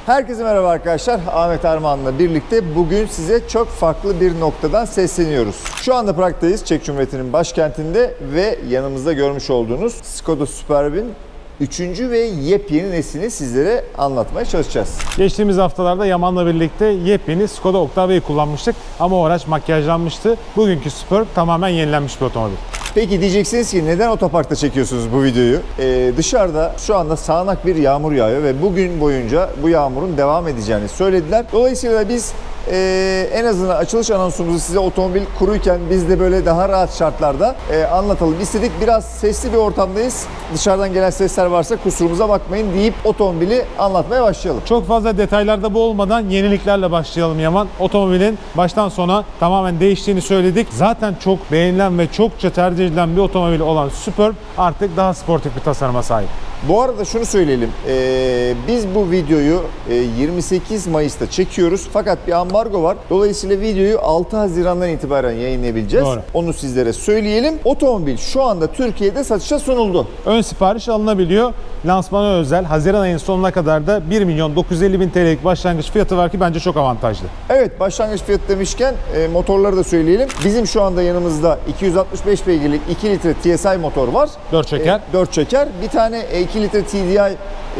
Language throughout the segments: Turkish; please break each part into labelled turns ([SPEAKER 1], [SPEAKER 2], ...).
[SPEAKER 1] Herkese merhaba arkadaşlar. Ahmet Armağan'la birlikte bugün size çok farklı bir noktadan sesleniyoruz. Şu anda Prag'dayız, Çek Cumhuriyeti'nin başkentinde ve yanımızda görmüş olduğunuz Skoda Superb'in 3. ve yepyeni neslini sizlere anlatmaya çalışacağız.
[SPEAKER 2] Geçtiğimiz haftalarda Yaman'la birlikte yepyeni Skoda Octavia'yı kullanmıştık ama o araç makyajlanmıştı. Bugünkü Superb tamamen yenilenmiş bir otomobil.
[SPEAKER 1] Peki diyeceksiniz ki neden otoparkta çekiyorsunuz bu videoyu? Dışarıda şu anda sağanak bir yağmur yağıyor ve bugün boyunca bu yağmurun devam edeceğini söylediler. Dolayısıyla biz en azından açılış anonsumuzu size otomobil kuruyken biz de böyle daha rahat şartlarda anlatalım istedik. Biraz sesli bir ortamdayız. Dışarıdan gelen sesler varsa kusurumuza bakmayın deyip otomobili anlatmaya başlayalım.
[SPEAKER 2] Çok fazla detaylarda boğulmadan yeniliklerle başlayalım Yaman. Otomobilin baştan sona tamamen değiştiğini söyledik. Zaten çok beğenilen ve çokça tercih edilen bir otomobil olan Superb artık daha sportif bir tasarıma sahip.
[SPEAKER 1] Bu arada şunu söyleyelim. Biz bu videoyu 28 Mayıs'ta çekiyoruz. Fakat bir ambargo var. Dolayısıyla videoyu 6 Haziran'dan itibaren yayınlayabileceğiz.
[SPEAKER 2] Doğru.
[SPEAKER 1] Onu sizlere söyleyelim. Otomobil şu anda Türkiye'de satışa sunuldu.
[SPEAKER 2] Ön sipariş alınabiliyor. Lansmana özel Haziran ayının sonuna kadar da 1.950.000 TL'lik başlangıç fiyatı var ki bence çok avantajlı.
[SPEAKER 1] Evet, başlangıç fiyatı demişken motorları da söyleyelim. Bizim şu anda yanımızda 265 beygirlik 2 litre TSI motor var.
[SPEAKER 2] 4 çeker.
[SPEAKER 1] 4 çeker. Bir tane 2 litre TDI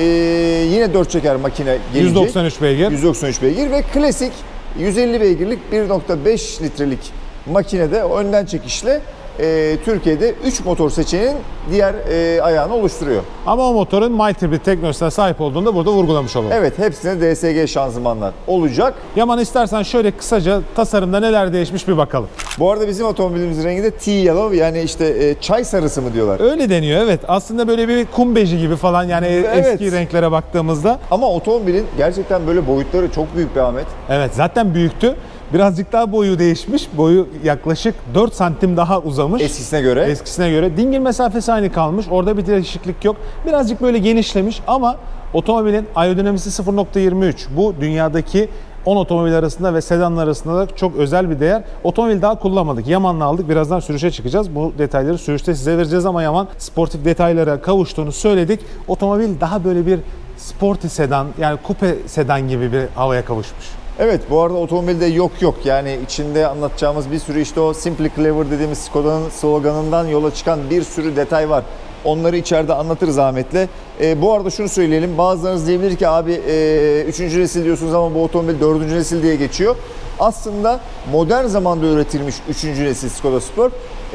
[SPEAKER 1] yine 4 çeker makine gelecek.
[SPEAKER 2] 193 beygir.
[SPEAKER 1] 193 beygir ve klasik 150 beygirlik 1.5 litrelik makinede önden çekişle Türkiye'de 3 motor seçeneğinin diğer ayağını oluşturuyor.
[SPEAKER 2] Ama o motorun MyTribit teknolojisine sahip olduğunu da burada vurgulamış olalım.
[SPEAKER 1] Evet, hepsine DSG şanzımanlar olacak.
[SPEAKER 2] Yaman, istersen şöyle kısaca tasarımda neler değişmiş bir bakalım.
[SPEAKER 1] Bu arada bizim otomobilimizin rengi de tea yellow, yani işte çay sarısı mı diyorlar.
[SPEAKER 2] Öyle deniyor, evet. Aslında böyle bir kum beji gibi falan, yani
[SPEAKER 1] Evet.
[SPEAKER 2] eski renklere baktığımızda.
[SPEAKER 1] Ama otomobilin gerçekten böyle boyutları çok büyük bir Ahmet.
[SPEAKER 2] Evet, zaten büyüktü. Birazcık daha boyu değişmiş. Boyu yaklaşık 4 santim daha uzamış.
[SPEAKER 1] Eskisine göre.
[SPEAKER 2] Eskisine göre. Dingil mesafesi aynı kalmış. Orada bir değişiklik yok. Birazcık böyle genişlemiş ama otomobilin aerodinamisi 0.23. Bu dünyadaki 10 otomobil arasında ve sedanlar arasında da çok özel bir değer. Otomobil daha kullanmadık. Yaman'la aldık. Birazdan sürüşe çıkacağız. Bu detayları sürüşte size vereceğiz ama Yaman sportif detaylara kavuştuğunu söyledik. Otomobil daha böyle bir sporty sedan, yani kupe sedan gibi bir havaya kavuşmuş.
[SPEAKER 1] Evet, bu arada otomobilde yok yani içinde anlatacağımız bir sürü, işte o Simply Clever dediğimiz Skoda'nın sloganından yola çıkan bir sürü detay var. Onları içeride anlatırız Ahmet'le. Bu arada şunu söyleyelim, bazılarınız diyebilir ki abi 3. nesil diyorsunuz ama bu otomobil 4. nesil diye geçiyor. Aslında modern zamanda üretilmiş 3. nesil Skoda Superb.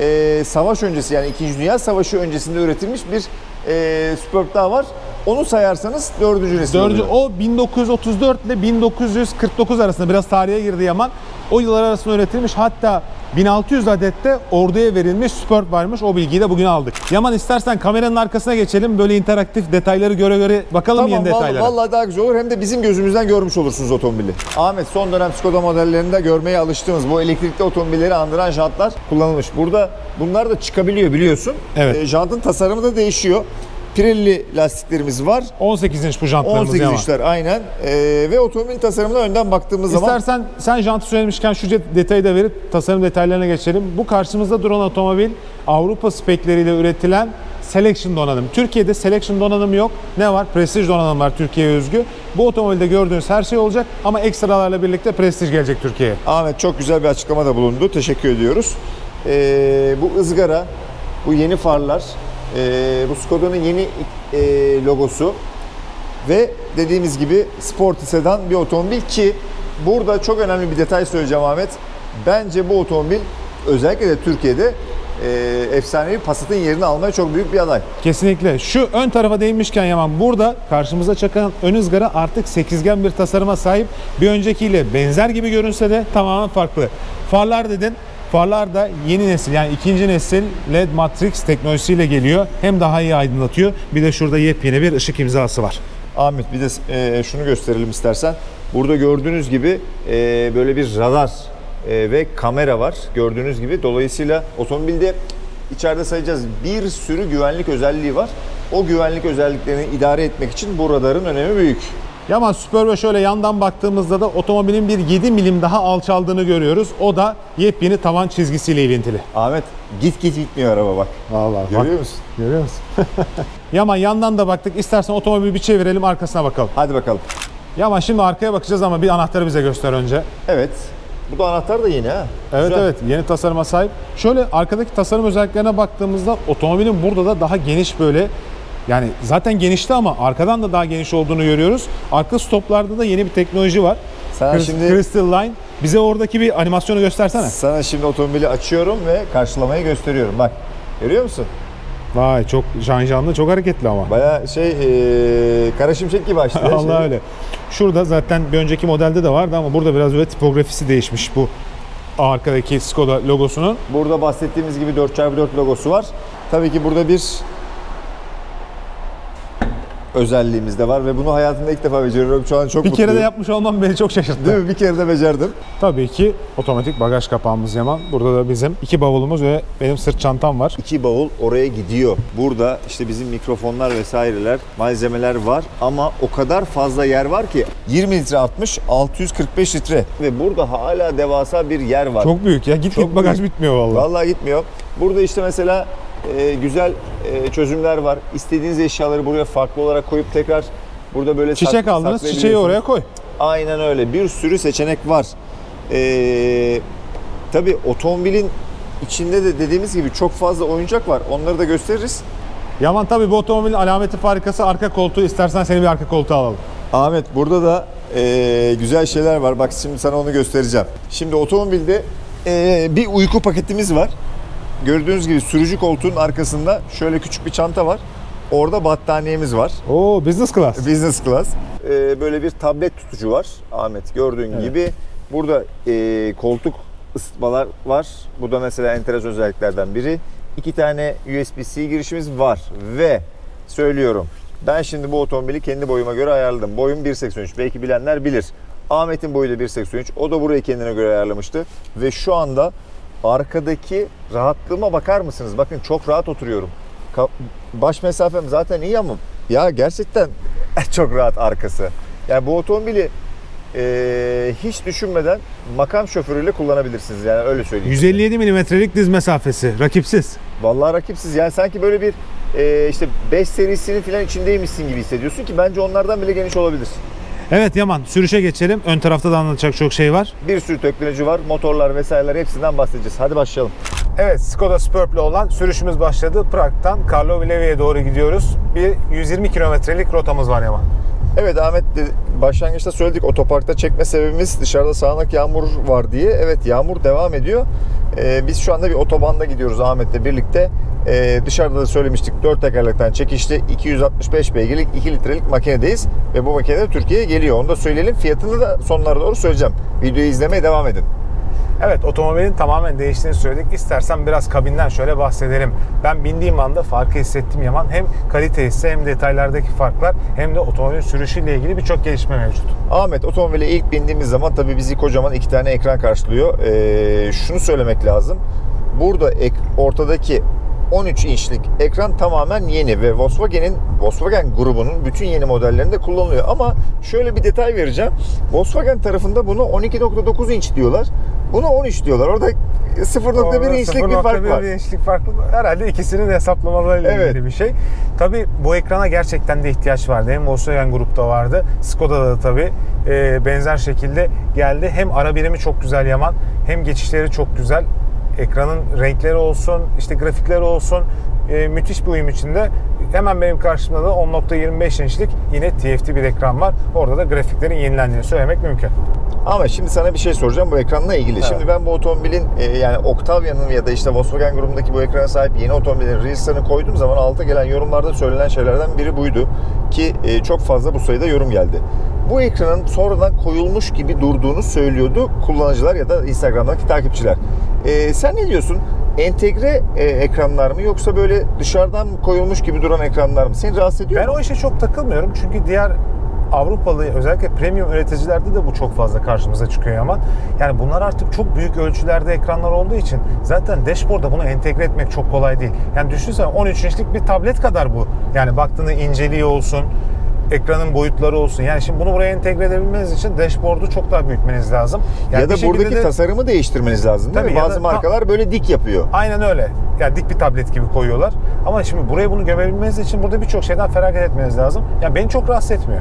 [SPEAKER 1] Savaş öncesi, yani 2. Dünya Savaşı öncesinde üretilmiş bir Superb daha var. Onu sayarsanız 4. nesil oluyor.
[SPEAKER 2] O 1934 ile 1949 arasında, biraz tarihe girdi Yaman. O yıllar arasında üretilmiş, hatta 1600 adette orduya verilmiş Superb varmış. O bilgiyi de bugün aldık. Yaman, istersen kameranın arkasına geçelim. Böyle interaktif detayları göre bakalım,
[SPEAKER 1] tamam,
[SPEAKER 2] yeni detaylara.
[SPEAKER 1] Vallahi daha güzel olur. Hem de bizim gözümüzden görmüş olursunuz otomobili. Ahmet, son dönem Skoda modellerinde görmeye alıştığımız bu elektrikli otomobilleri andıran jantlar kullanılmış. Burada bunlar da çıkabiliyor, biliyorsun.
[SPEAKER 2] Evet.
[SPEAKER 1] Jantın tasarımı da değişiyor. Pirelli lastiklerimiz var.
[SPEAKER 2] 18 inç bu jantlarımız
[SPEAKER 1] 18
[SPEAKER 2] Yaman.
[SPEAKER 1] inçler aynen. Ve otomobilin tasarımına önden baktığımız zaman...
[SPEAKER 2] İstersen sen jantı söylemişken şu detayı da verip tasarım detaylarına geçelim. Bu karşımızda duran otomobil Avrupa spekleriyle üretilen Selection donanım. Türkiye'de Selection donanım yok. Ne var? Prestige donanım var, Türkiye'ye özgü. Bu otomobilde gördüğünüz her şey olacak ama ekstralarla birlikte Prestige gelecek Türkiye'ye.
[SPEAKER 1] Ahmet çok güzel bir açıklamada bulundu. Teşekkür ediyoruz. Bu ızgara, bu yeni farlar, bu Skoda'nın yeni logosu ve dediğimiz gibi sporty sedan bir otomobil ki burada çok önemli bir detay söyleyeceğim Ahmet. Bence bu otomobil özellikle de Türkiye'de efsanevi Passat'ın yerini almaya çok büyük bir aday.
[SPEAKER 2] Kesinlikle. Şu ön tarafa değinmişken Yaman, burada karşımıza çakan ön ızgara artık sekizgen bir tasarıma sahip. Bir öncekiyle benzer gibi görünse de tamamen farklı. Farlar dedin. Farlar da yeni nesil, yani 2. nesil LED Matrix teknolojisiyle geliyor. Hem daha iyi aydınlatıyor. Bir de şurada yepyeni bir ışık imzası var.
[SPEAKER 1] Ahmet, bir de şunu gösterelim istersen. Burada gördüğünüz gibi böyle bir radar ve kamera var. Gördüğünüz gibi. Dolayısıyla otomobilde içeride sayacağız bir sürü güvenlik özelliği var. O güvenlik özelliklerini idare etmek için bu radarın önemi büyük.
[SPEAKER 2] Yaman, Superb'e şöyle yandan baktığımızda da otomobilin bir 7 milim daha alçaldığını görüyoruz. O da yepyeni tavan çizgisiyle ilintili.
[SPEAKER 1] Ahmet, gitmiyor araba bak.
[SPEAKER 2] Vallahi
[SPEAKER 1] Görüyor musun?
[SPEAKER 2] Görüyor musun? Yaman, yandan da baktık. İstersen otomobili bir çevirelim, arkasına bakalım.
[SPEAKER 1] Hadi bakalım.
[SPEAKER 2] Yaman şimdi arkaya bakacağız ama bir anahtarı bize göster önce.
[SPEAKER 1] Evet. Bu da anahtar da yeni ha.
[SPEAKER 2] Evet
[SPEAKER 1] Güzel.
[SPEAKER 2] evet, yeni tasarıma sahip. Şöyle arkadaki tasarım özelliklerine baktığımızda otomobilin burada da daha geniş böyle, yani zaten genişti ama arkadan da daha geniş olduğunu görüyoruz. Arka stoplarda da yeni bir teknoloji var.
[SPEAKER 1] Sana şimdi
[SPEAKER 2] Crystal Line. Bize oradaki bir animasyonu göstersene.
[SPEAKER 1] Sana şimdi otomobili açıyorum ve karşılamayı gösteriyorum. Bak. Görüyor musun?
[SPEAKER 2] Vay, çok şanlı, çok hareketli ama.
[SPEAKER 1] Bayağı Kara Şimşek gibi açtı.
[SPEAKER 2] Allah öyle. Şurada zaten bir önceki modelde de vardı ama burada biraz böyle tipografisi değişmiş bu arkadaki Skoda logosunun.
[SPEAKER 1] Burada bahsettiğimiz gibi 4x4 logosu var. Tabii ki burada bir özelliğimiz de var ve bunu hayatımda ilk defa beceriyorum. Şu an çok
[SPEAKER 2] Bir
[SPEAKER 1] mutluyum.
[SPEAKER 2] kere de yapmış olmam beni çok şaşırttı.
[SPEAKER 1] Değil mi? Bir kere de becerdim.
[SPEAKER 2] Tabii ki otomatik bagaj kapağımız Yaman. Burada da bizim 2 bavulumuz ve benim sırt çantam var.
[SPEAKER 1] 2 bavul oraya gidiyor. Burada işte bizim mikrofonlar vesaireler, malzemeler var ama o kadar fazla yer var ki 20 litre atmış, 645 litre ve burada hala devasa bir yer var.
[SPEAKER 2] Çok büyük ya. Git
[SPEAKER 1] Çok
[SPEAKER 2] git bagaj
[SPEAKER 1] büyük.
[SPEAKER 2] bitmiyor vallahi.
[SPEAKER 1] Vallahi gitmiyor. Burada işte mesela güzel çözümler var. İstediğiniz eşyaları buraya farklı olarak koyup tekrar burada böyle
[SPEAKER 2] Çiçek aldınız, çiçeği
[SPEAKER 1] saklayabiliyorsunuz.
[SPEAKER 2] oraya koy.
[SPEAKER 1] Aynen öyle. Bir sürü seçenek var. Tabii otomobilin içinde de dediğimiz gibi çok fazla oyuncak var. Onları da gösteririz.
[SPEAKER 2] Yaman, tabii bu otomobilin alameti farikası arka koltuğu. İstersen seni bir arka koltuğa alalım.
[SPEAKER 1] Ahmet, burada da güzel şeyler var. Bak şimdi sana onu göstereceğim. Şimdi otomobilde bir uyku paketimiz var. Gördüğünüz gibi sürücü koltuğun arkasında şöyle küçük bir çanta var. Orada battaniyemiz var.
[SPEAKER 2] Oo, business class.
[SPEAKER 1] Business class. Böyle bir tablet tutucu var Ahmet, gördüğün
[SPEAKER 2] Evet.
[SPEAKER 1] gibi. Burada koltuk ısıtmalar var. Bu da mesela enteresan özelliklerden biri. 2 tane USB-C girişimiz var ve söylüyorum, ben şimdi bu otomobili kendi boyuma göre ayarladım. Boyum 1.83, belki bilenler bilir. Ahmet'in boyu da 1.83. O da burayı kendine göre ayarlamıştı. Ve şu anda arkadaki rahatlığıma bakar mısınız? Bakın çok rahat oturuyorum. Baş mesafem zaten iyi ama ya gerçekten çok rahat arkası. Yani bu otomobili hiç düşünmeden makam şoförüyle kullanabilirsiniz, yani öyle söyleyeyim.
[SPEAKER 2] 157 milimetrelik diz mesafesi. Rakipsiz.
[SPEAKER 1] Vallahi rakipsiz. Yani sanki böyle bir işte 5 serisinin falan içindeymişsin gibi hissediyorsun ki bence onlardan bile geniş olabilir.
[SPEAKER 2] Evet Yaman, sürüşe geçelim. Ön tarafta da anlatacak çok şey var.
[SPEAKER 1] Bir sürü teknoloji var. Motorlar vesaireler, hepsinden bahsedeceğiz. Hadi başlayalım.
[SPEAKER 2] Evet, Skoda Superb'le olan sürüşümüz başladı. Prag'dan Karlovy Levy'ye doğru gidiyoruz. Bir 120 kilometrelik rotamız var Yaman.
[SPEAKER 1] Evet Ahmet, başlangıçta söyledik, otoparkta çekme sebebimiz dışarıda sağanak yağmur var diye. Evet, yağmur devam ediyor. Biz şu anda bir otobanda gidiyoruz Ahmet'le birlikte. Dışarıda da söylemiştik, 4 tekerlekten çekişli 265 beygirlik 2 litrelik makinedeyiz. Ve bu makine de Türkiye'ye geliyor. Onu da söyleyelim. Fiyatını da sonlara doğru söyleyeceğim. Videoyu izlemeye devam edin.
[SPEAKER 2] Evet, otomobilin tamamen değiştiğini söyledik. İstersen biraz kabinden şöyle bahsedelim. Ben bindiğim anda farkı hissettim Yaman. Hem kalite hisse hem detaylardaki farklar hem de otomobilin sürüşüyle ilgili birçok gelişme mevcut.
[SPEAKER 1] Ahmet, otomobile ilk bindiğimiz zaman tabii bizi kocaman 2 tane ekran karşılıyor. Şunu söylemek lazım. Burada ortadaki 13 inçlik ekran tamamen yeni ve Volkswagen grubunun bütün yeni modellerinde kullanılıyor. Ama şöyle bir detay vereceğim. Volkswagen tarafında bunu 12.9 inç diyorlar. Buna 13 diyorlar. Orada 0.1 inçlik bir fark var.
[SPEAKER 2] 0.1 inçlik fark var. Herhalde ikisinin hesaplamalarıyla
[SPEAKER 1] Evet.
[SPEAKER 2] ilgili bir şey. Tabii bu ekrana gerçekten de ihtiyaç vardı. Hem Volkswagen grupta vardı. Skoda'da da tabii benzer şekilde geldi. Hem ara birimi çok güzel Yaman, hem geçişleri çok güzel. Ekranın renkleri olsun, işte grafikleri olsun, müthiş bir uyum içinde. Hemen benim karşımda da 10.25 inçlik yine TFT bir ekran var. Orada da grafiklerin yenilendiğini söylemek mümkün.
[SPEAKER 1] Ama şimdi sana bir şey soracağım bu ekranla ilgili.
[SPEAKER 2] Evet.
[SPEAKER 1] Şimdi ben bu otomobilin yani Octavia'nın ya da işte Volkswagen grubundaki bu ekrana sahip yeni otomobillerin Reels'larını koyduğum zaman alta gelen yorumlarda söylenen şeylerden biri buydu. Ki çok fazla bu sayıda yorum geldi. Bu ekranın sonradan koyulmuş gibi durduğunu söylüyordu kullanıcılar ya da Instagram'daki takipçiler. Sen ne diyorsun? Entegre ekranlar mı yoksa böyle dışarıdan koyulmuş gibi duran ekranlar mı? Seni rahatsız ediyor
[SPEAKER 2] Ben
[SPEAKER 1] mu?
[SPEAKER 2] o işe çok takılmıyorum çünkü diğer Avrupalı özellikle premium üreticilerde de bu çok fazla karşımıza çıkıyor ama yani bunlar artık çok büyük ölçülerde ekranlar olduğu için zaten dashboard'a bunu entegre etmek çok kolay değil. Yani düşünsene 13 inçlik bir tablet kadar bu. Yani baktığında inceliği olsun, ekranın boyutları olsun. Yani şimdi bunu buraya entegre edebilmeniz için dashboard'u çok daha büyütmeniz lazım. Yani
[SPEAKER 1] Ya da
[SPEAKER 2] bir şekilde
[SPEAKER 1] buradaki tasarımı değiştirmeniz lazım değil
[SPEAKER 2] Tabii,
[SPEAKER 1] mi?
[SPEAKER 2] ya
[SPEAKER 1] Bazı
[SPEAKER 2] da
[SPEAKER 1] markalar böyle dik yapıyor.
[SPEAKER 2] Aynen öyle. Yani dik bir tablet gibi koyuyorlar. Ama şimdi buraya bunu gömebilmeniz için burada birçok şeyden feragat etmeniz lazım. Yani beni çok rahatsız etmiyor.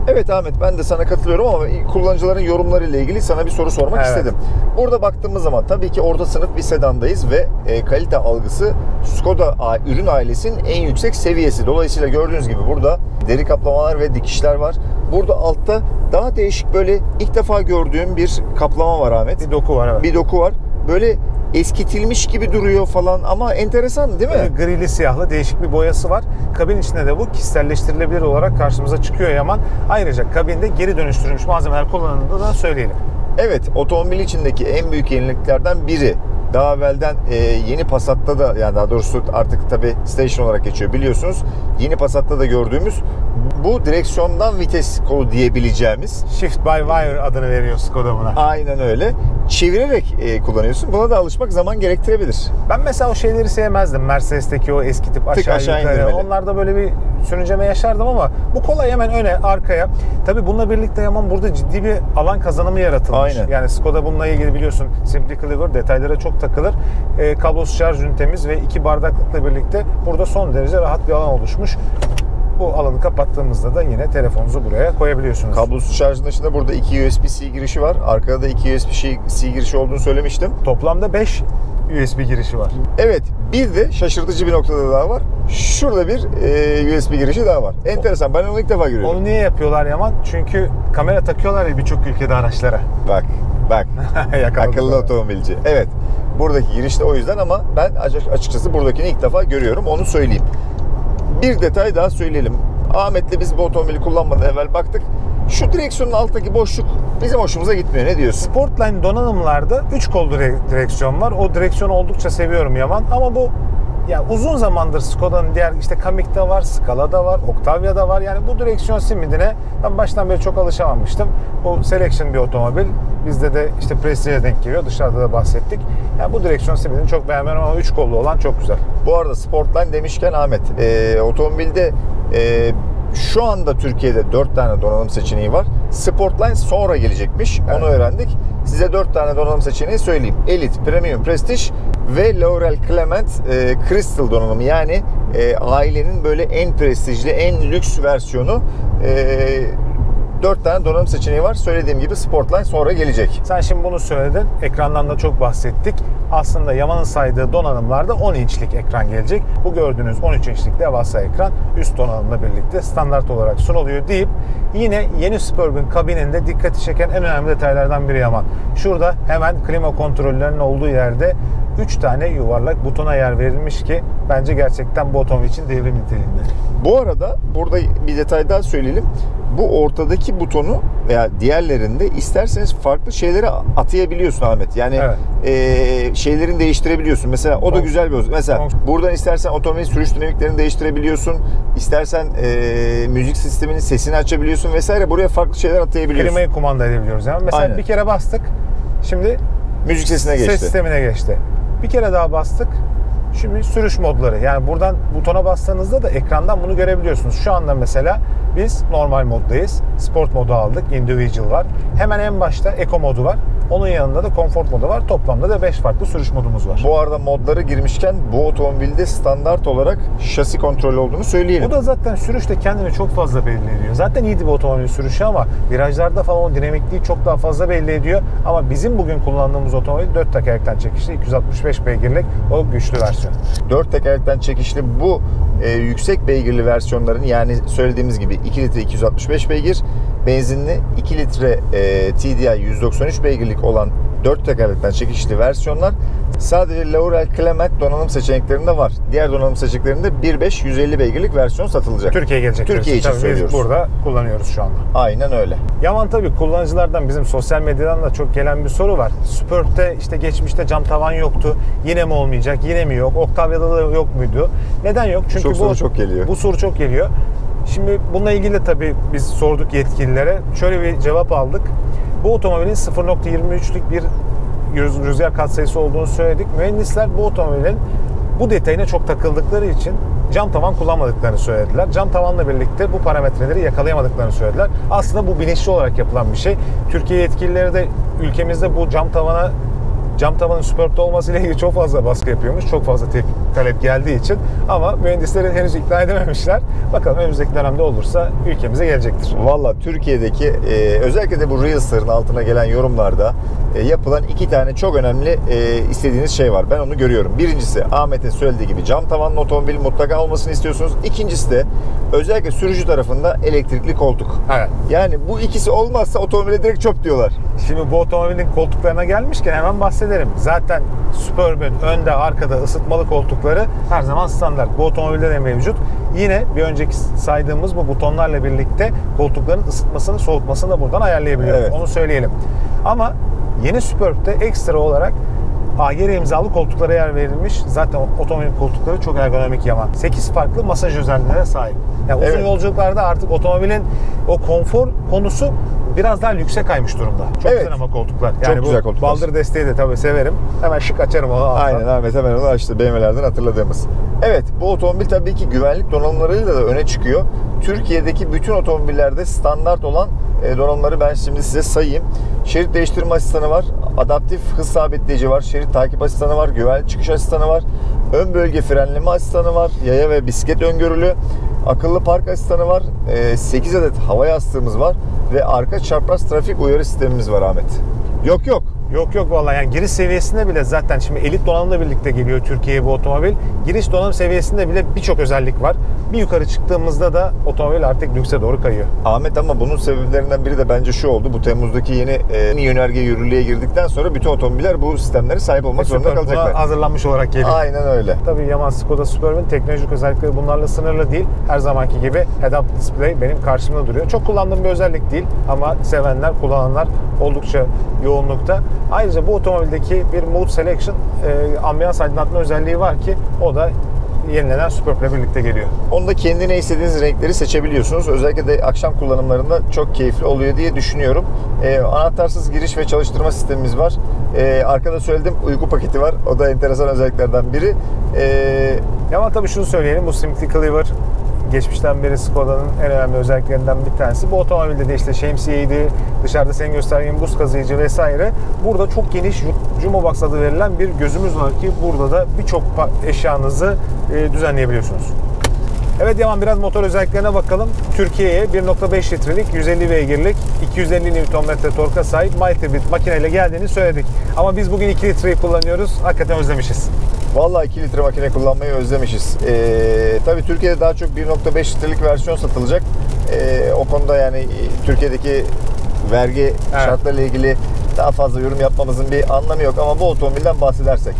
[SPEAKER 1] Evet Ahmet, ben de sana katılıyorum ama kullanıcıların yorumlarıyla ilgili sana bir soru sormak
[SPEAKER 2] Evet.
[SPEAKER 1] istedim. Burada baktığımız zaman tabii ki orta sınıf bir sedandayız ve kalite algısı Skoda ürün ailesinin en yüksek seviyesi. Dolayısıyla gördüğünüz gibi burada deri kaplamalar ve dikişler var. Burada altta daha değişik, böyle ilk defa gördüğüm bir kaplama var Ahmet.
[SPEAKER 2] Bir doku var, evet.
[SPEAKER 1] Bir doku var. Böyle eskitilmiş gibi duruyor falan ama enteresan değil mi?
[SPEAKER 2] Grili siyahlı değişik bir boyası var. Kabin içinde de bu kişiselleştirilebilir olarak karşımıza çıkıyor Yaman. Ayrıca kabinde geri dönüştürülmüş malzemeler kullanıldığını da söyleyelim.
[SPEAKER 1] Evet, otomobil içindeki en büyük yeniliklerden biri. Daha evvelden yeni Passat'ta da, yani daha doğrusu artık tabii station olarak geçiyor biliyorsunuz. Yeni Passat'ta da gördüğümüz bu direksiyondan vites kolu diyebileceğimiz.
[SPEAKER 2] Shift by wire adını veriyor Skoda buna.
[SPEAKER 1] Aynen öyle. Çevirerek kullanıyorsun. Buna da alışmak zaman gerektirebilir.
[SPEAKER 2] Ben mesela o şeyleri sevmezdim. Mercedes'teki o eski tip aşağı yukarı.
[SPEAKER 1] indirmeli.
[SPEAKER 2] Onlarda böyle bir sürünceme yaşardım ama bu kolay, hemen öne, arkaya. Tabii bununla birlikte Yaman burada ciddi bir alan kazanımı yaratılmış.
[SPEAKER 1] Aynen.
[SPEAKER 2] Yani Skoda bununla ilgili biliyorsun Simply Clever detaylara çok takılır. Kablosuz şarj ünitemiz ve 2 bardaklıkla birlikte burada son derece rahat bir alan oluşmuş. Bu alanı kapattığımızda da yine telefonunuzu buraya koyabiliyorsunuz.
[SPEAKER 1] Kablosuz şarjın dışında burada 2 USB-C girişi var. Arkada da 2 USB-C girişi olduğunu söylemiştim.
[SPEAKER 2] Toplamda 5 USB girişi var.
[SPEAKER 1] Evet, bir de şaşırtıcı bir noktada daha var. Şurada bir USB girişi daha var. Enteresan. Ben onu ilk defa görüyorum.
[SPEAKER 2] Onu niye yapıyorlar Yaman? Çünkü kamera takıyorlar ya birçok ülkede araçlara.
[SPEAKER 1] Bak.
[SPEAKER 2] Yakaladım.
[SPEAKER 1] Akıllı otomobilci. Evet. Buradaki giriş de o yüzden ama ben açıkçası buradakini ilk defa görüyorum. Onu söyleyeyim. Bir detay daha söyleyelim. Ahmet'le biz bu otomobili kullanmadan evvel baktık. Şu direksiyonun alttaki boşluk bizim hoşumuza gitmiyor. Ne diyorsun?
[SPEAKER 2] Sportline donanımlarda 3 kollu direksiyon var. O direksiyonu oldukça seviyorum Yaman. Ama bu ya uzun zamandır Skoda'nın diğer işte Kamik'te var, Scala'da var, Octavia'da var. Yani bu direksiyon simidine ben baştan beri çok alışamamıştım. Bu Selection bir otomobil. Bizde de işte Prestige'e denk geliyor. Dışarıda da bahsettik. Yani bu direksiyon simidini çok beğenmiyorum ama 3 kollu olan çok güzel.
[SPEAKER 1] Bu arada Sportline demişken Ahmet, otomobilde şu anda Türkiye'de 4 tane donanım seçeneği var. Sportline sonra gelecekmiş.
[SPEAKER 2] Evet.
[SPEAKER 1] Onu öğrendik. Size 4 tane donanım seçeneği söyleyeyim. Elite, Premium, Prestige ve Laurel Clement Crystal donanımı. Yani ailenin böyle en prestijli, en lüks versiyonu. 4 tane donanım seçeneği var. Söylediğim gibi Sportline sonra gelecek.
[SPEAKER 2] Sen şimdi bunu söyledin. Ekrandan da çok bahsettik. Aslında Yaman'ın saydığı donanımlarda 10 inçlik ekran gelecek. Bu gördüğünüz 13 inçlik devasa ekran üst donanımla birlikte standart olarak sunuluyor deyip yine yeni Superb'in kabininde dikkati çeken en önemli detaylardan biri Yaman. Şurada hemen klima kontrollerinin olduğu yerde 3 tane yuvarlak butona yer verilmiş ki bence gerçekten bu otomobil için devrim niteliğinde.
[SPEAKER 1] Bu arada burada bir detay daha söyleyelim. Bu ortadaki butonu veya diğerlerinde isterseniz farklı şeyleri atayabiliyorsun Ahmet. Yani
[SPEAKER 2] Evet.
[SPEAKER 1] Şeylerini değiştirebiliyorsun. Mesela o da güzel bir özellik. Mesela buradan istersen otomobilin sürüş dinamiklerini değiştirebiliyorsun. İstersen müzik sisteminin sesini açabiliyorsun vesaire. Buraya farklı şeyler atayabiliyorsun.
[SPEAKER 2] Klimayı kumanda edebiliyoruz. Yani mesela
[SPEAKER 1] Aynen.
[SPEAKER 2] bir kere bastık. Şimdi
[SPEAKER 1] Müzik sesine geçti.
[SPEAKER 2] ses sistemine geçti. Bir kere daha bastık. Şimdi sürüş modları. Yani buradan butona bastığınızda da ekrandan bunu görebiliyorsunuz. Şu anda mesela biz normal moddayız. Sport modu aldık. Individual var. Hemen en başta Eco modu var. Onun yanında da Comfort modu var. Toplamda da 5 farklı sürüş modumuz var.
[SPEAKER 1] Bu arada modları girmişken bu otomobilde standart olarak şasi kontrolü olduğunu söyleyelim.
[SPEAKER 2] Bu da zaten sürüşte kendini çok fazla belli ediyor. Zaten iyi bir otomobil sürüşü ama virajlarda falan o dinamikliği çok daha fazla belli ediyor. Ama bizim bugün kullandığımız otomobil 4 tekerlekten çekişli 265 beygirlik o güçlü versiyon.
[SPEAKER 1] 4 tekerlekten çekişli bu yüksek beygirli versiyonların, yani söylediğimiz gibi 2 litre 265 beygir, benzinli 2 litre TDI 193 beygirlik olan 4 tekerlekten çekişli versiyonlar sadece Laurel Clement donanım seçeneklerinde var. Diğer donanım seçeneklerinde 1.5 150 beygirlik versiyon satılacak.
[SPEAKER 2] Türkiye'ye gelecek.
[SPEAKER 1] Türkiye için
[SPEAKER 2] tabii
[SPEAKER 1] söylüyoruz.
[SPEAKER 2] Biz burada kullanıyoruz şu anda.
[SPEAKER 1] Aynen öyle.
[SPEAKER 2] Yaman, tabii kullanıcılardan bizim sosyal medyadan da çok gelen bir soru var. Superb'te işte geçmişte cam tavan yoktu. Yine mi olmayacak? Yine mi yok? Octavia'da da yok muydu? Neden yok? Çünkü
[SPEAKER 1] Çok soru çok geliyor.
[SPEAKER 2] Bu soru çok geliyor. Şimdi bununla ilgili de tabii biz sorduk yetkililere. Şöyle bir cevap aldık. Bu otomobilin 0.23'lük bir rüzgar katsayısı olduğunu söyledik. Mühendisler bu otomobilin bu detayına çok takıldıkları için cam tavan kullanmadıklarını söylediler. Cam tavanla birlikte bu parametreleri yakalayamadıklarını söylediler. Aslında bu bilinçli olarak yapılan bir şey. Türkiye yetkilileri de ülkemizde bu cam tavana cam tavanın Superb'de olmasıyla ilgili çok fazla baskı yapıyormuş. Çok fazla talep geldiği için. Ama mühendisleri henüz ikna edememişler. Bakalım önümüzdeki dönemde olursa ülkemize gelecektir.
[SPEAKER 1] Valla Türkiye'deki özellikle de bu Reels'ların altına gelen yorumlarda yapılan iki tane çok önemli istediğiniz şey var. Ben onu görüyorum. Birincisi Ahmet'in söylediği gibi cam tavanlı otomobil mutlaka olmasını istiyorsunuz. İkincisi de özellikle sürücü tarafında elektrikli koltuk.
[SPEAKER 2] Evet.
[SPEAKER 1] Yani bu ikisi olmazsa otomobile direkt çöp diyorlar.
[SPEAKER 2] Şimdi bu otomobilin koltuklarına gelmişken hemen bahsedelim. Zaten Superb'ün önde arkada ısıtmalı koltukları her zaman standart. Bu otomobilde de mevcut. Yine bir önceki saydığımız bu butonlarla birlikte koltukların ısıtmasını, soğutmasını da buradan ayarlayabiliyoruz.
[SPEAKER 1] Evet.
[SPEAKER 2] Onu söyleyelim. Ama yeni Superb'de ekstra olarak AGR imzalı koltuklara yer verilmiş. Zaten otomobilin koltukları çok ergonomik yaman. 8 farklı masaj özelliğine sahip. Yani uzun
[SPEAKER 1] Evet.
[SPEAKER 2] yolculuklarda artık otomobilin o konfor konusu biraz daha lükse kaymış durumda. Çok
[SPEAKER 1] Evet.
[SPEAKER 2] güzel ama koltuklar. Yani
[SPEAKER 1] Çok
[SPEAKER 2] bu
[SPEAKER 1] güzel koltuklar.
[SPEAKER 2] baldır desteği de tabii severim. Hemen şık açarım onu.
[SPEAKER 1] Aynen Ahmet hemen onu açtı. BMW'lerden hatırladığımız. Evet, bu otomobil tabii ki güvenlik donanımlarıyla da öne çıkıyor. Türkiye'deki bütün otomobillerde standart olan donanımları ben şimdi size sayayım. Şerit değiştirme asistanı var. Adaptif hız sabitleyici var. Şerit takip asistanı var. Güvenlik çıkış asistanı var. Ön bölge frenleme asistanı var. Yaya ve bisiklet öngörülü. Akıllı park asistanı var. 8 adet hava yastığımız var. Ve arka çapraz trafik uyarı sistemimiz var Ahmet. Yok.
[SPEAKER 2] Yok vallahi yani giriş seviyesinde bile zaten şimdi elit donanımla birlikte geliyor Türkiye'ye bu otomobil. Giriş donanım seviyesinde bile birçok özellik var. Bir yukarı çıktığımızda da otomobil artık lükse doğru kayıyor.
[SPEAKER 1] Ahmet ama bunun sebeplerinden biri de bence şu oldu. Bu Temmuz'daki yeni yönerge yürürlüğe girdikten sonra bütün otomobiller bu sistemlere sahip olmak zorunda
[SPEAKER 2] Superb buna
[SPEAKER 1] kalacaklar.
[SPEAKER 2] hazırlanmış olarak geliyor.
[SPEAKER 1] Aynen öyle.
[SPEAKER 2] Tabii Yaman Skoda Superb'in teknolojik özellikleri bunlarla sınırlı değil. Her zamanki gibi head-up display benim karşımda duruyor. Çok kullandığım bir özellik değil ama sevenler, kullananlar oldukça yoğunlukta. Ayrıca bu otomobildeki bir Mood Selection ambiyans aydınlatma özelliği var ki o da yenilenen Superb'le birlikte geliyor.
[SPEAKER 1] Onda kendine istediğiniz renkleri seçebiliyorsunuz. Özellikle de akşam kullanımlarında çok keyifli oluyor diye düşünüyorum. Anahtarsız giriş ve çalıştırma sistemimiz var. Arkada söyledim, uyku paketi var. O da enteresan özelliklerden biri.
[SPEAKER 2] Ama tabii şunu söyleyelim, bu Simply Clever geçmişten beri Skoda'nın en önemli özelliklerinden bir tanesi. Bu otomobilde de işte şemsiyeydi, dışarıda senin gösterdiğin buz kazıyıcı vesaire. Burada çok geniş Jumbo Box adı verilen bir gözümüz var ki burada da birçok eşyanızı düzenleyebiliyorsunuz. Evet Yaman, biraz motor özelliklerine bakalım. Türkiye'ye 1.5 litrelik 150 beygirlik 250 Nm torka sahip Mighty bir makineyle geldiğini söyledik. Ama biz bugün 2 litreyi kullanıyoruz. Hakikaten özlemişiz.
[SPEAKER 1] Vallahi 2 litre makine kullanmayı özlemişiz. Tabii Türkiye'de daha çok 1.5 litrelik versiyon satılacak. O konuda yani Türkiye'deki vergi şartlarıyla ilgili daha fazla yorum yapmamızın bir anlamı yok. Ama bu otomobilden bahsedersek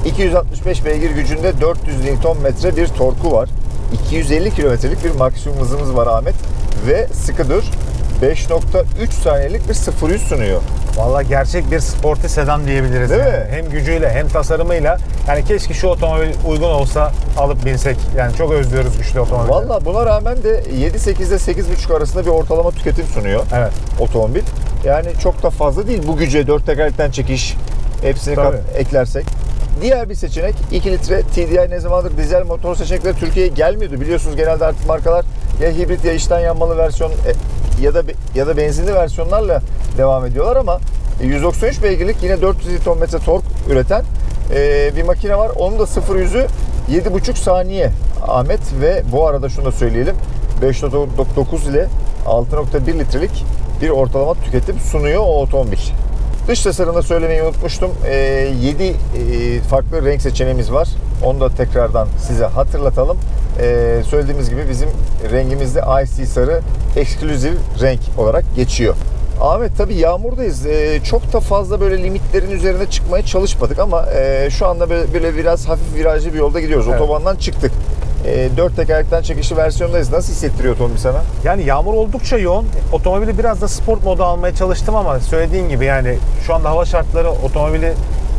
[SPEAKER 1] 265 beygir gücünde 400 Nm bir torku var. 250 kilometrelik bir maksimum hızımız var Ahmet. Ve sıkı dur, 5.3 saniyelik bir 0-100 sunuyor.
[SPEAKER 2] Vallahi gerçek bir sporty sedan diyebiliriz.
[SPEAKER 1] Değil
[SPEAKER 2] yani.
[SPEAKER 1] mi?
[SPEAKER 2] Hem gücüyle hem tasarımıyla. Yani keşke şu otomobil uygun olsa alıp binsek. Yani çok özlüyoruz güçlü otomobilleri.
[SPEAKER 1] Vallahi buna rağmen de 7.8 ile 8.5 arasında bir ortalama tüketim sunuyor
[SPEAKER 2] Evet.
[SPEAKER 1] otomobil. Yani çok da fazla değil bu güce, 4 tekerlekten çekiş hepsini eklersek. Diğer bir seçenek 2 litre TDI. Ne zamandır dizel motor seçenekleri Türkiye'ye gelmiyordu. Biliyorsunuz genelde artık markalar ya hibrit ya içten yanmalı versiyon ya da benzinli versiyonlarla devam ediyorlar ama 193 beygirlik yine 400 Nm tork üreten bir makine var. Onun da 0-100'ü 7.5 saniye Ahmet ve bu arada şunu da söyleyelim. 5.9 ile 6.1 litrelik bir ortalama tüketim sunuyor o otomobil. Dış tasarımda söylemeyi unutmuştum. 7 farklı renk seçeneğimiz var. Onu da tekrardan size hatırlatalım. Söylediğimiz gibi bizim rengimizde IC sarı eksklusif renk olarak geçiyor. Ahmet tabii yağmurdayız. Çok da fazla böyle limitlerin üzerine çıkmaya çalışmadık ama şu anda böyle biraz hafif virajlı bir yolda gidiyoruz. Evet. Otobandan çıktık. 4 tekerlekten çekişli versiyondayız. Nasıl hissettiriyor otomobil sana?
[SPEAKER 2] Yani yağmur oldukça yoğun. Otomobili biraz da sport moda almaya çalıştım ama söylediğin gibi yani şu anda hava şartları otomobili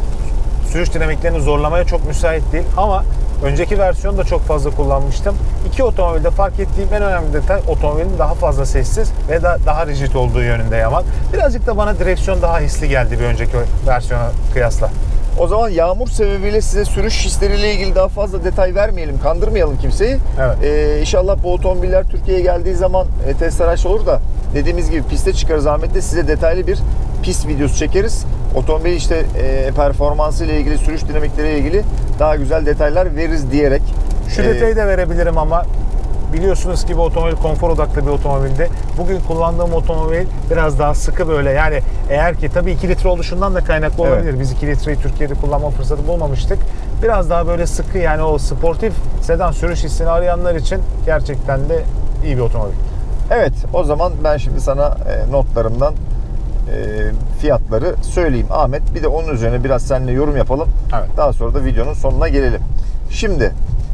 [SPEAKER 2] sürüş dinamiklerini zorlamaya çok müsait değil. Ama önceki versiyonu da çok fazla kullanmıştım. İki otomobilde fark ettiğim en önemli detay otomobilin daha fazla sessiz ve daha rigid olduğu yönünde Yaman. Birazcık da bana direksiyon daha hisli geldi bir önceki versiyona kıyasla.
[SPEAKER 1] O zaman yağmur sebebiyle size sürüş hisleriyle ilgili daha fazla detay vermeyelim, kandırmayalım kimseyi.
[SPEAKER 2] Evet.
[SPEAKER 1] İnşallah bu otomobiller Türkiye'ye geldiği zaman test araç olur da dediğimiz gibi piste çıkarız Ahmet'le size detaylı bir pist videosu çekeriz. Otomobil işte performansı ile ilgili, sürüş dinamikleriyle ilgili daha güzel detaylar veririz diyerek.
[SPEAKER 2] Şu detayı da verebilirim ama biliyorsunuz ki bu otomobil konfor odaklı bir otomobildi. Bugün kullandığım otomobil biraz daha sıkı böyle, yani eğer ki tabii 2 litre oluşundan da kaynaklı olabilir.
[SPEAKER 1] Evet.
[SPEAKER 2] Biz 2 litreyi Türkiye'de kullanma fırsatı bulmamıştık. Biraz daha böyle sıkı, yani o sportif sedan sürüş hissini arayanlar için gerçekten de iyi bir otomobil.
[SPEAKER 1] Evet, o zaman ben şimdi sana notlarımdan fiyatları söyleyeyim. Ahmet, bir de onun üzerine biraz seninle yorum yapalım.
[SPEAKER 2] Evet.
[SPEAKER 1] Daha sonra da videonun sonuna gelelim. Şimdi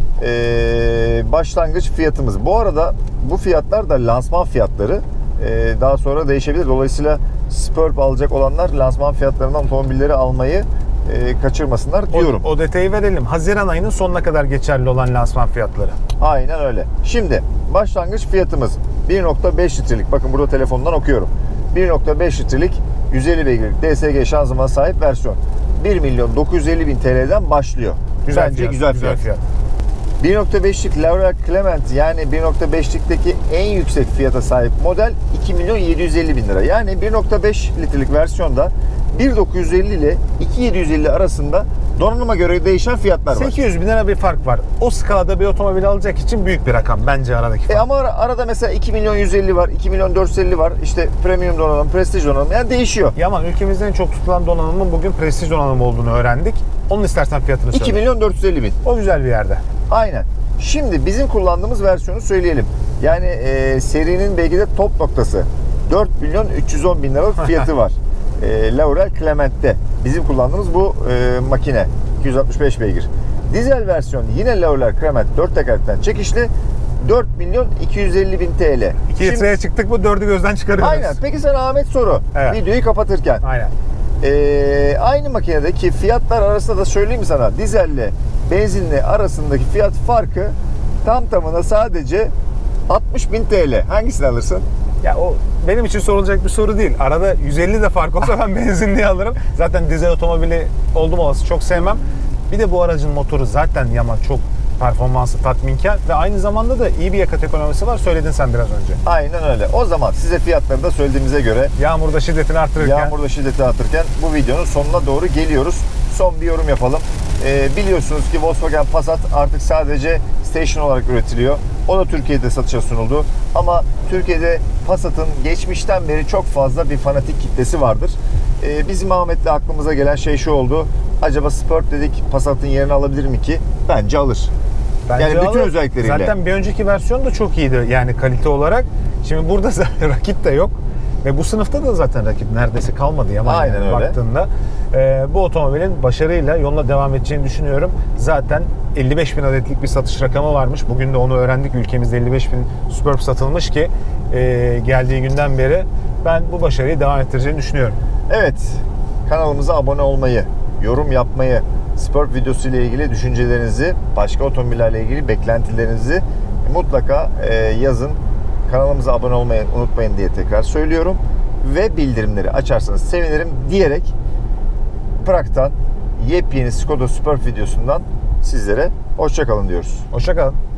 [SPEAKER 1] başlangıç fiyatımız. Bu arada bu fiyatlar da lansman fiyatları. Daha sonra değişebilir. Dolayısıyla Superb alacak olanlar lansman fiyatlarından otomobilleri almayı kaçırmasınlar diyorum.
[SPEAKER 2] O detayı verelim. Haziran ayının sonuna kadar geçerli olan lansman fiyatları.
[SPEAKER 1] Aynen öyle. Şimdi başlangıç fiyatımız 1.5 litrelik. Bakın burada telefondan okuyorum. 1.5 litrelik 150 beygirlik DSG şanzımana sahip versiyon. 1.950.000 TL'den başlıyor. Bence güzel fiyat. 1.5'lik Laurel Clement, yani 1.5'likteki en yüksek fiyata sahip model 2.750.000 lira. Yani 1.5 litrelik versiyonda 1.950 ile 2.750 arasında donanıma göre değişen fiyatlar var.
[SPEAKER 2] 800 bin lira bir fark var. O skalada bir otomobil alacak için büyük bir rakam bence aradaki fark.
[SPEAKER 1] Ama arada mesela 2.150.000 var, 2.450.000 var. İşte premium donanım, prestij donanım, yani değişiyor.
[SPEAKER 2] Yaman, ülkemizde en çok tutulan donanımın bugün prestij donanım olduğunu öğrendik. Onun istersen fiyatını söyle.
[SPEAKER 1] 2.450.000.
[SPEAKER 2] O güzel bir yerde.
[SPEAKER 1] Aynen. Şimdi bizim kullandığımız versiyonu söyleyelim. Yani serinin belki de top noktası. 4.310.000 liralık fiyatı var. Laurel Clement'te. Bizim kullandığımız bu makine. 265 beygir. Dizel versiyon yine Laurel Clement 4 tekerlekten çekişli. 4.250.000 TL.
[SPEAKER 2] 2 litreye çıktık, bu 4'ü gözden çıkarıyoruz.
[SPEAKER 1] Aynen. Peki sana Ahmet soru.
[SPEAKER 2] Evet.
[SPEAKER 1] Videoyu kapatırken.
[SPEAKER 2] Aynen.
[SPEAKER 1] Aynı makinedeki fiyatlar arasında da söyleyeyim mi sana? Dizelle benzinli arasındaki fiyat farkı tam tamına sadece 60.000 TL. Hangisini alırsın?
[SPEAKER 2] Ya o benim için sorulacak bir soru değil. Arada 150 de fark olsa ben benzinliği alırım. Zaten dizel otomobili oldum olası çok sevmem. Bir de bu aracın motoru zaten Yaman çok performansı tatminkar ve aynı zamanda da iyi bir yakıt ekonomisi var. Söyledin sen biraz önce.
[SPEAKER 1] Aynen öyle. O zaman size fiyatları da söylediğimize göre
[SPEAKER 2] Yağmurda şiddetini artırırken
[SPEAKER 1] bu videonun sonuna doğru geliyoruz. Son bir yorum yapalım. Biliyorsunuz ki Volkswagen Passat artık sadece station olarak üretiliyor. O da Türkiye'de satışa sunuldu. Ama Türkiye'de Passat'ın geçmişten beri çok fazla bir fanatik kitlesi vardır. Bizim Ahmet'le aklımıza gelen şey şu oldu. Acaba Superb dedik, Passat'ın yerini alabilir mi ki? Bence alır.
[SPEAKER 2] Bence
[SPEAKER 1] yani bütün
[SPEAKER 2] alır.
[SPEAKER 1] özellikleriyle.
[SPEAKER 2] Zaten bir önceki versiyon da çok iyiydi yani kalite olarak. Şimdi burada rakip de yok. Ve bu sınıfta da zaten rakip neredeyse kalmadı Yaman.
[SPEAKER 1] Aynen
[SPEAKER 2] yani
[SPEAKER 1] öyle.
[SPEAKER 2] Baktığında. Bu otomobilin başarıyla yoluna devam edeceğini düşünüyorum. Zaten 55.000 adetlik bir satış rakamı varmış. Bugün de onu öğrendik. Ülkemizde 55.000 Superb satılmış ki geldiği günden beri ben bu başarıyı devam ettireceğini düşünüyorum.
[SPEAKER 1] Evet, kanalımıza abone olmayı, yorum yapmayı, Superb videosu ile ilgili düşüncelerinizi, başka otomobillerle ilgili beklentilerinizi mutlaka yazın. Kanalımıza abone olmayı unutmayın diye tekrar söylüyorum. Ve bildirimleri açarsanız sevinirim diyerek Prag'dan yepyeni Skoda Superb videosundan sizlere hoşça kalın diyoruz.
[SPEAKER 2] Hoşça kalın.